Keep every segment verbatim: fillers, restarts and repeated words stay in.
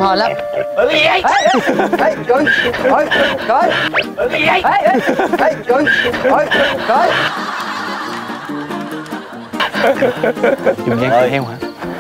hên lắm. Ừ cái gì vậy? Ê, ê, trời, trời, trời. Ừ cái gì vậy? Ê, ê, ê, trời, trời, trời. Dùng gian con heo hả?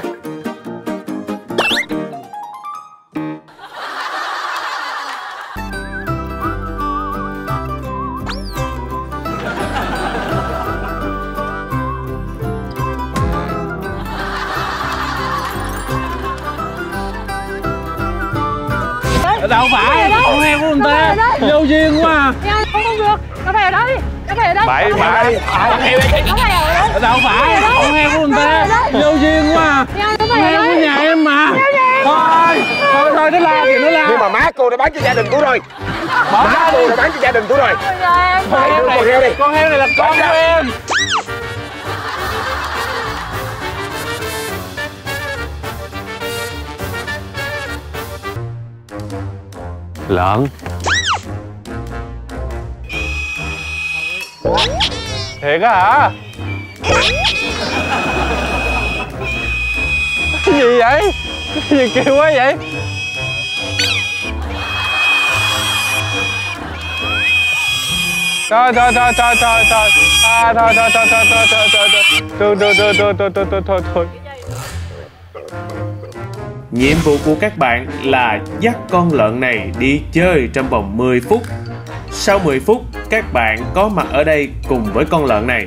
Đâu phải con heo của người ta vô duyên quá à. Không không được, nó về ở đây, nó về ở đây. Bậy bậy, Nó về ở đây. đâu phải con heo của người ta vô duyên quá à. Nó về Heo ở của đây. nhà em mà. Thôi thôi thôi nó la kìa, nó la. Nhưng mà má cô đã bán cho gia đình tôi rồi. Bỏ Má cô đã bán cho gia đình tôi rồi. con heo này, con heo đi. con heo này là con của em. Lợn. Thiệt á hả? Cái gì vậy? Cái gì kêu quá vậy? Thôi thôi thôi thôi thôi thôi. À thôi thôi thôi thôi thôi thôi thôi thôi thôi thôi thôi thôi thôi thôi thôi thôi. Nhiệm vụ của các bạn là dắt con lợn này đi chơi trong vòng mười phút. Sau mười phút, các bạn có mặt ở đây cùng với con lợn này.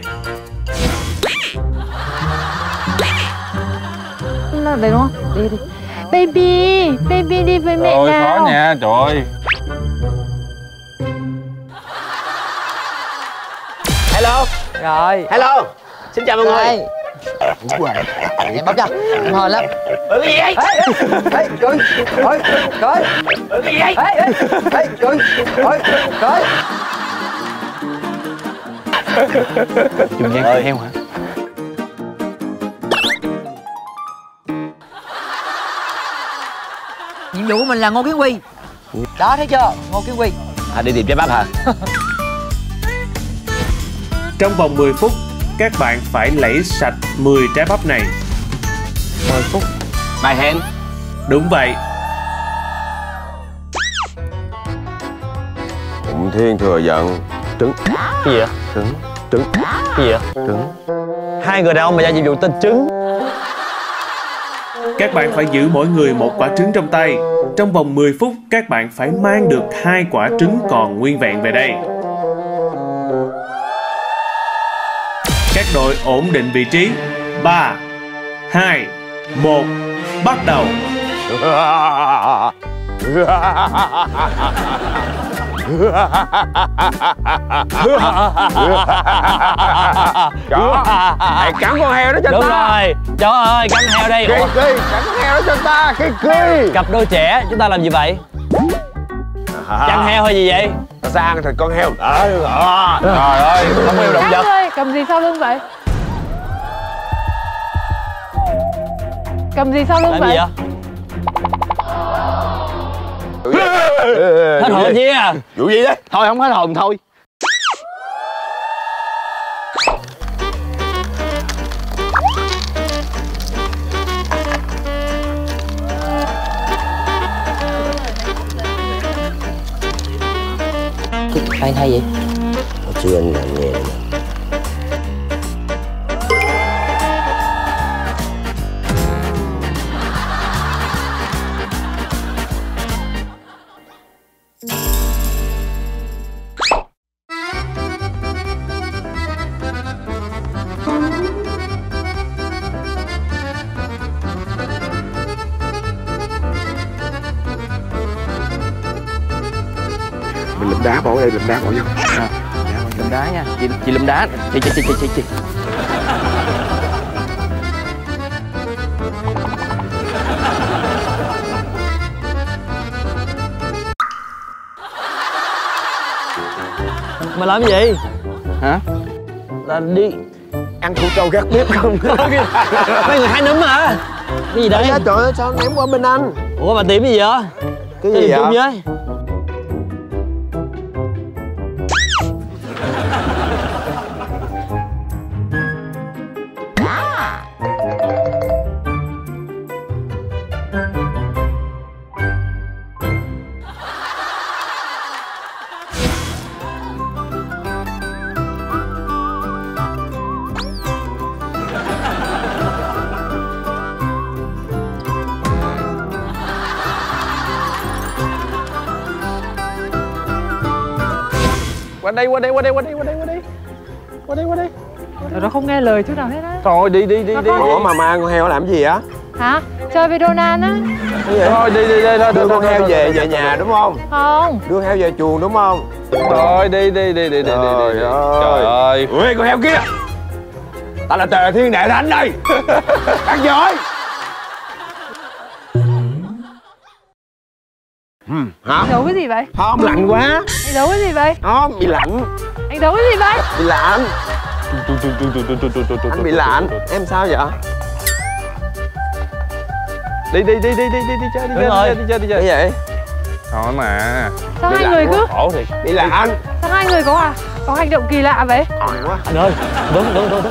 Nó về đúng không? Đi đi. Baby, baby đi với mẹ Ôi nào. khó nha, trời ơi. Hello. Rồi. Hello. Xin chào mọi người. Đây. Em bấm cho, em hên lắm. Ừ cái gì vậy? Ê, ê, ê, trời, trời, trời. Ừ cái gì vậy? Ê, ê, ê, trời, trời, trời. Dùng gian con heo hả? Nhiệm vụ của mình là Ngô Kiến Huy. Đó, thấy chưa? Ngô Kiến Huy. À đi tìm trái bắp hả? Trong vòng mười phút, các bạn phải lẫy sạch mười trái bắp này. mười phút. Bài hẹn. Đúng vậy. Phụng Thiên thừa giận. Trứng. Cái gì vậy? Trứng. Trứng. Cái gì vậy? Trứng. Hai người đàn ông mà ra nhiệm vụ tên trứng. Các bạn phải giữ mỗi người một quả trứng trong tay. Trong vòng mười phút, các bạn phải mang được hai quả trứng còn nguyên vẹn về đây. Các đội ổn định vị trí. Ba, hai, một, bắt đầu. Đó. Hãy cắn con heo đó cho Đúng ta. rồi. Trời ơi, cắn heo đây. Kỳ Ủa, kỳ, cắn con heo đó cho ta. Kỳ kỳ. cặp đôi trẻ, chúng ta làm gì vậy? Chăn heo hay gì vậy? Ta sẽ ăn thịt con heo. Ờ, ờ. Trời ơi, không yêu động Các vật. ơi, cầm gì sau lưng vậy? Cầm gì sau lưng Làm vậy? gì vậy? Hết hồn chi à? Vụ gì đấy? Thôi không hết hồn thôi. Ai hay vậy? Chứ anh làm nghe. Mình lụm đá bỏ đây, lụm đá bỏ vô. Lụm đá nha, chị chị lụm đá. Chị chị chị chị chị. chị. Mà làm cái gì? Hả? Là đi Ăn củ trâu gác bếp không? mấy người hai núm hả? Cái gì đấy? Trời ơi, sao ném qua bên anh? Ủa mà tìm cái gì vậy? Cái Tìm gì chung vậy? với. Qua đây, qua đây, qua đây, qua đây, qua đây, qua đây. Qua đây, qua đây. Tụi nó không nghe lời chút nào hết á. Thôi đi đi đi đi. Ủa mà ma con heo làm gì á? Hả? Chơi với Donald á. Thôi đi đi đi thôi. Đưa con heo về về nhà đúng không? Không. Đưa heo về chuồng đúng không? Thôi đi đi đi đi đi đi. Trời ơi. Trời ơi. Ui con heo kia. Ta là Tề Thiên Đệ Thánh đây. Ăn giỏi. Ừ, hả? Anh giấu cái gì vậy? Không, lạnh quá. Anh giấu cái gì vậy? Không, bị lạnh. Anh giấu cái gì vậy? Bị lạnh. Anh bị lạnh. Em sao vậy? Đi đi đi đi đi đi đi chơi đi chơi đi chơi đi chơi. Cái vậy? Thôi mà. Sao Bị hai lạnh người quá. cứ Khổ thiệt. Bị lạnh. Sao hai người có à có hành động kỳ lạ vậy? Lạnh quá. Anh ơi, đứng đứng đứng đứng.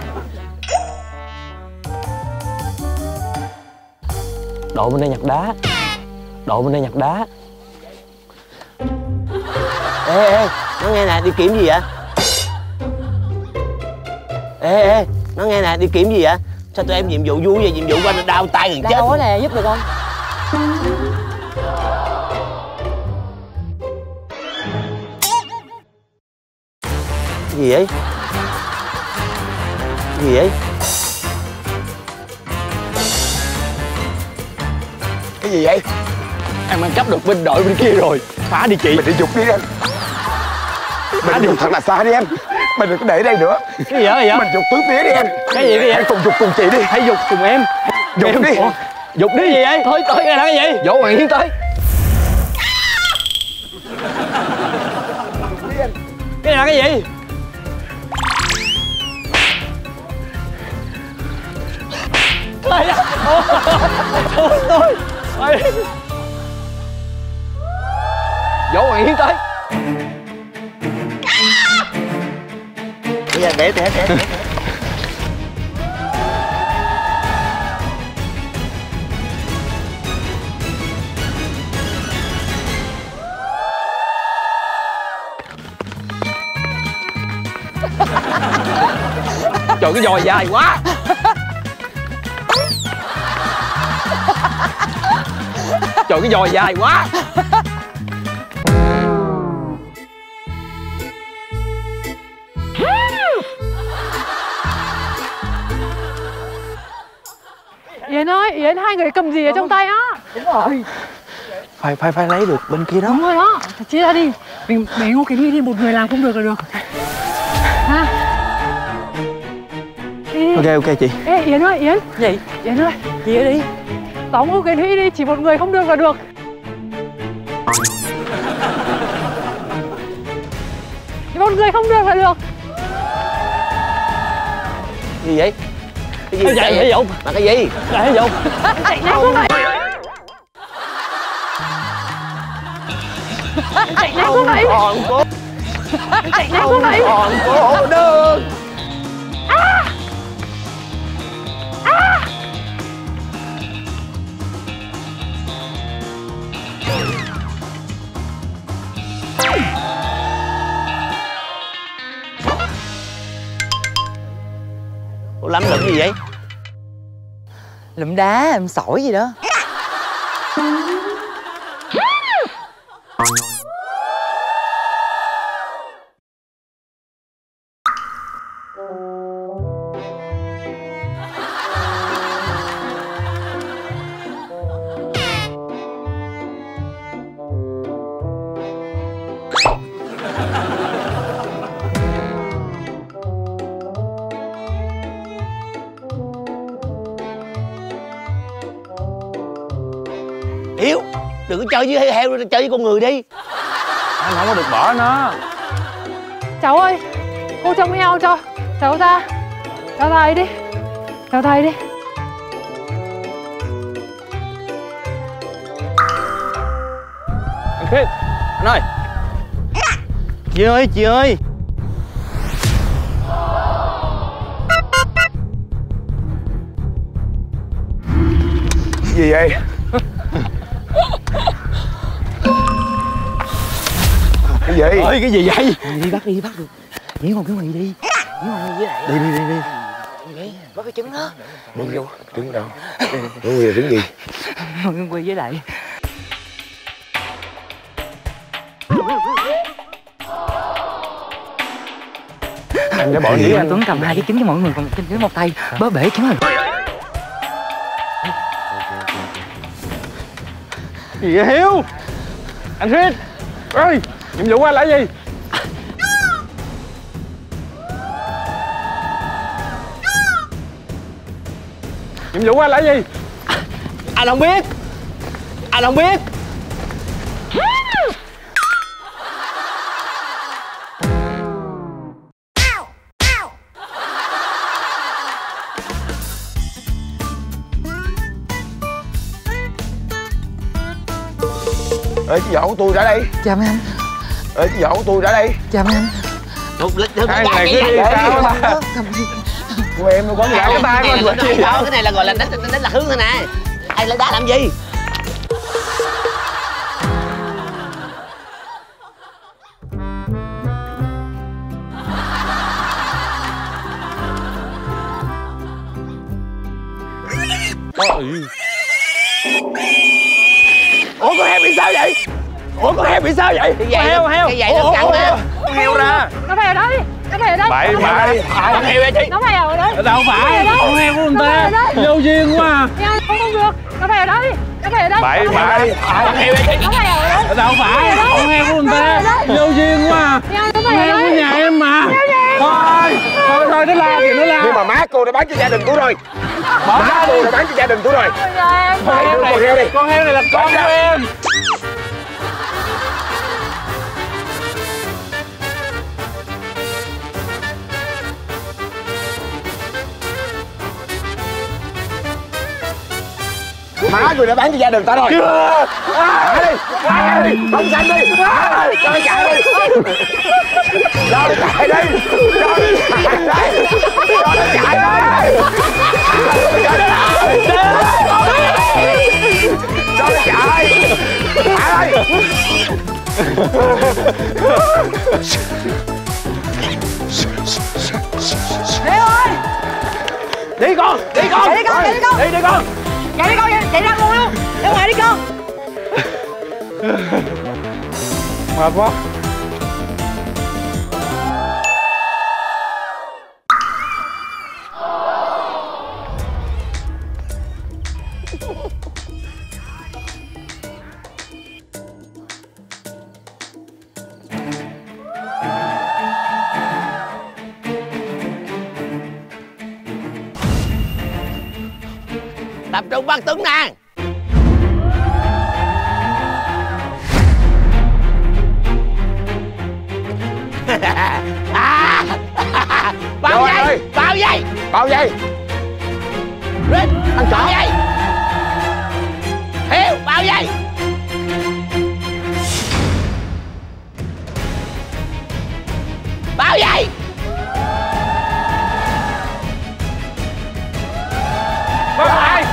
Đội bên đây nhặt đá. Đội bên đây nhặt đá. Ê ê, nó nghe nè, đi kiếm gì vậy? Ê ê, nó nghe nè, đi kiếm gì vậy? Sao tụi em nhiệm vụ vui vậy, nhiệm vụ quanh đau tay gần chết. Đau nè, giúp được không? Cái gì vậy? Cái gì vậy? Cái gì vậy? Em ăn cắp được bên đội bên kia rồi. Phá đi chị. Mình đi dục đi em. Mình đi dục thật là xa đi em. Mình đừng có để đây nữa. Cái gì vậy? Mình dục tứ phía đi em. Cái gì cái gì? Hãy cùng dục cùng chị đi. Hãy dục cùng em. Dục em. đi. Ủa? Dục đi gì vậy? Tới tới cái là cái gì? Võ Hoàng Hiến tới. Cái này là cái gì? Trời ơi! Ôi tôi! Ôi! Võ Hoàng Hiến tới. Bây giờ để để để. để. Trời, cái giò dài quá. Trời, cái giò dài quá. Yến ơi, Yến, hai người cầm gì ở trong tay á? Đúng rồi. Phải phải phải lấy được bên kia đó. Đúng rồi đó, chia ra đi. Mình để Ngô Kiến Huy đi, một người làm không được là được. Ha? Đi. Ok ok chị. Ê Yến ơi, Yến. Gì? Yến ơi, Chia đi. tóm Ngô Kiến Huy đi, chỉ một người không được là được. Chỉ một người không được là được. Gì vậy? Cái gì? Cái chạy thể dục. Là cái gì? Chạy thể dục. Chạy nhanh không vậy? Chạy nhanh không vậy? Còn cố. Chạy nhanh không vậy? Còn cố được. À! À! Ủa lắm lụm gì vậy? Lụm đá, lụm sỏi gì đó. Hiếu, đừng có chơi với heo, chơi với con người đi. Anh không có được bỏ nó. Cháu ơi, cô trông heo cho cháu ra. Cháu thầy đi. Cháu thầy đi. Anh Khít. Anh ơi. Chị ơi, chị ơi. Gì vậy? Cái gì? Ơi cái gì vậy? Đi bắt đi, bắt được. Nhảy con cái mì đi. Nhảy con với lại. Đi đi đi đi. Bắt cái trứng đó. Đứng vô. Đứng đâu? Đứng gì? Đứng gì? Con quay với lại. Anh để bỏ dĩ anh. Tuấn cầm hai cái kính cho mọi người, còn kính với một tay bớ bể kính rồi. Gì vậy Hiếu? Anh Khuyết ơi, nhiệm vụ của anh là gì? Nhiệm vụ của anh là gì? Anh không biết. Anh không biết. Ê, cái vỏ của tôi ra đây. Chào mấy anh. Ê, cái vỏ của tôi ra đây. Chào mấy anh. Một lịch được Hai này cứ đi sao ta? Của em đâu có gì. cái tay mà cái này, cái này là gọi là đánh đánh, đánh lạc hướng thôi nè. Ai lại đá làm gì? Ủa con heo bị sao vậy? Ủa con heo bị sao vậy? Cái giày heo heo. Cái giày nó căng á. Con heo ra. Nó về ở đây. Nó về ở đây. Bậy bậy. Con heo vậy chị. Nó về ở đây. Đâu phải, con heo của người ta. Vô duyên quá à. Nha, không không được. Nó về ở đây. Nó về ở đây. Bậy bậy. Con heo vậy chị. Nó về ở đây. Đâu phải, con heo của người ta. Vô duyên quá à. Nha, nó Con về heo ở của đây. nhà em mà. Thôi, thôi, thôi, nó la kìa, nó la. Nhưng mà má cô đã bán cho gia đình tôi rồi. Má cô đã bán cho gia đình tôi rồi. Dạ em. Con heo này, con heo đi. Con heo này là con của em. Má người đã bán cho gia đình ta rồi. Chưa. Thả đi, thả đi, không xanh đi. Cho nó chạy đi. Cho nó chạy đi. Cho nó chạy đi. Cho nó chạy đi. Cho nó chạy. Thả đi. Hiếu ơi. Đi con, đi con. Chạy đi con, chạy đi con. Đi đi con. Chạy đi con, chạy ra luôn luôn. Ra ngoài đi con. Mệt quá. Tập trung bắt Tuấn nè. À, bao Rồi dây, ơi. bao dây, Bao dây. Rít, anh bao dây. Hiếu, bao dây. Bao dây. Bao dây.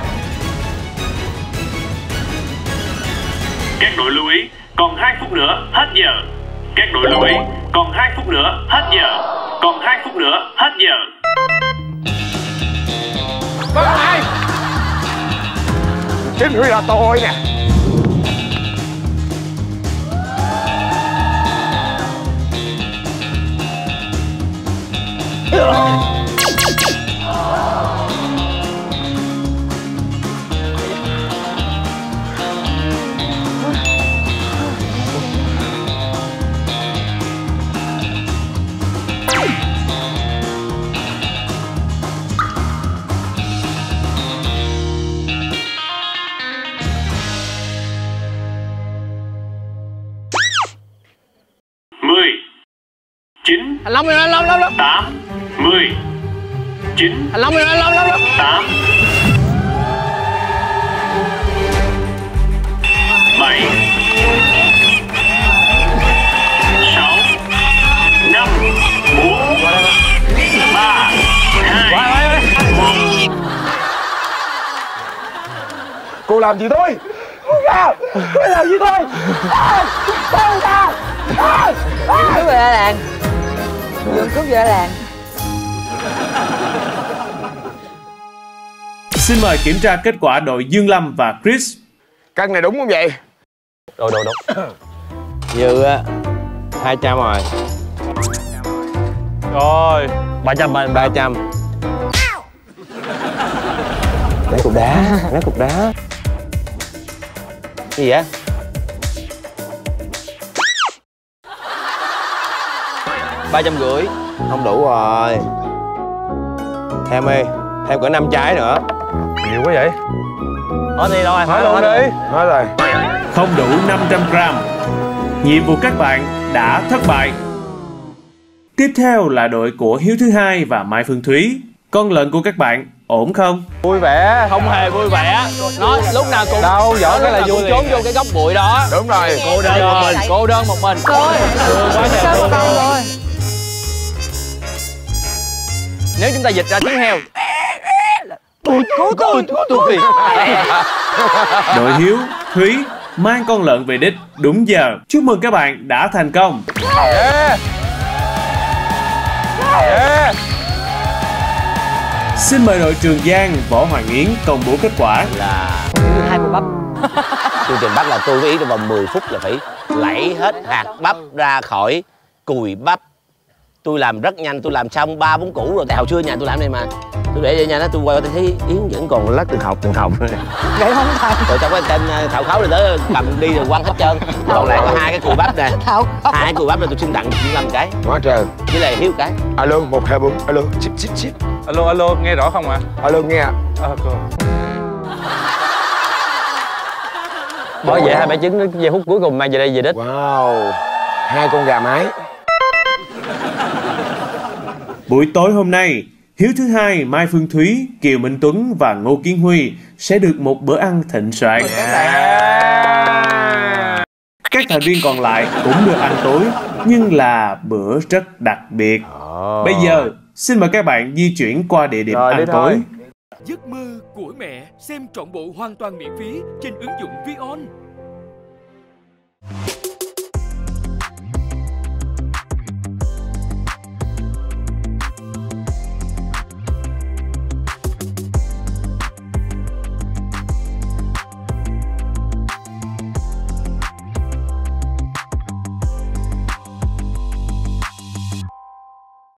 Các đội lưu ý, còn hai phút nữa hết giờ. Các đội lưu ý, còn hai phút nữa hết giờ. Còn hai phút nữa hết giờ. Bao dây. Chính Huy là tôi nè. Mười, chín, Anh Long, anh Long, Long, Long. tám, mười, chín, Anh Long, anh Long, Long, Long. tám, bảy, sáu, năm, bốn, ba, hai, một. Cô làm gì tôi? Cô ra. Cô làm gì tôi? Cô ra. Cướp về làng. Dừng cướp về làng. Xin mời kiểm tra kết quả đội Dương Lâm và Chris. Căn này đúng không vậy? Đồ, đồ, đồ. Như á, hai trăm rồi. Rồi. ba trăm ba ba trăm. Lấy cục đá, lấy cục đá. Cái gì vậy? ba trăm rưỡi. Không đủ rồi. Thêm đi, thêm cỡ năm trái nữa. Nhiều quá vậy. Hết đi đâu ai Nói luôn đi. Nói rồi. Không đủ năm trăm gram. Nhiệm vụ các bạn đã thất bại. Tiếp theo là đội của Hiếu thứ hai và Mai Phương Thúy. Con lợn của các bạn ổn không? Vui vẻ. Không hề vui vẻ. Nó lúc nào cũng Đâu, giỡn cái là vui vui trốn liền. vô cái góc bụi đó. Đúng rồi. Cô đơn một mình, cô đơn một mình. Rồi. Quá trời Chơi một thương câu luôn. rồi. Nếu chúng ta dịch ra tiếng heo. Tôi, tôi, tôi, tôi, tôi. Đội Hiếu, Thúy mang con lợn về đích đúng giờ. Chúc mừng các bạn đã thành công. Yeah. Yeah. Xin mời đội Trường Giang, Võ Hoàng Yến công bố kết quả. Là Hai cục bắp. chương trình bắp là tôi có ý trong vòng mười phút là phải lảy hết hạt bắp ra khỏi cùi bắp. Tôi làm rất nhanh, tôi làm xong ba bốn củ rồi. Tại hồi xưa nhà tôi làm này mà. Tôi để vậy nha, tôi quay qua tôi thấy Yến vẫn còn lát từng học từng học. Để không thành. Rồi trong cái tên thảo khấu này tới cầm đi rồi quăng hết trơn. Còn lại có hai cái cùi bắp nè. Thảo khấu. Hai cái cùi bắp này tôi xin tặng Duyên Lâm cái. Quá trời. Với lại Hiếu cái. Alo, một hai bốn. Alo, chip chip chip. Alo, alo, nghe rõ không ạ? Alo, nghe ạ. À, cô. Bỏ về hai bãi trứng đến giây phút cuối cùng mang về đây về đích. Wow. Hai con gà mái. Buổi tối hôm nay, Hiếu thứ hai, Mai Phương Thúy, Kiều Minh Tuấn và Ngô Kiến Huy sẽ được một bữa ăn thịnh soạn. Các thành viên còn lại cũng được ăn tối, nhưng là bữa rất đặc biệt. Bây giờ, xin mời các bạn di chuyển qua địa điểm Rồi, ăn đi tối. thôi. Giấc mơ của mẹ xem trọn bộ hoàn toàn miễn phí trên ứng dụng Vion.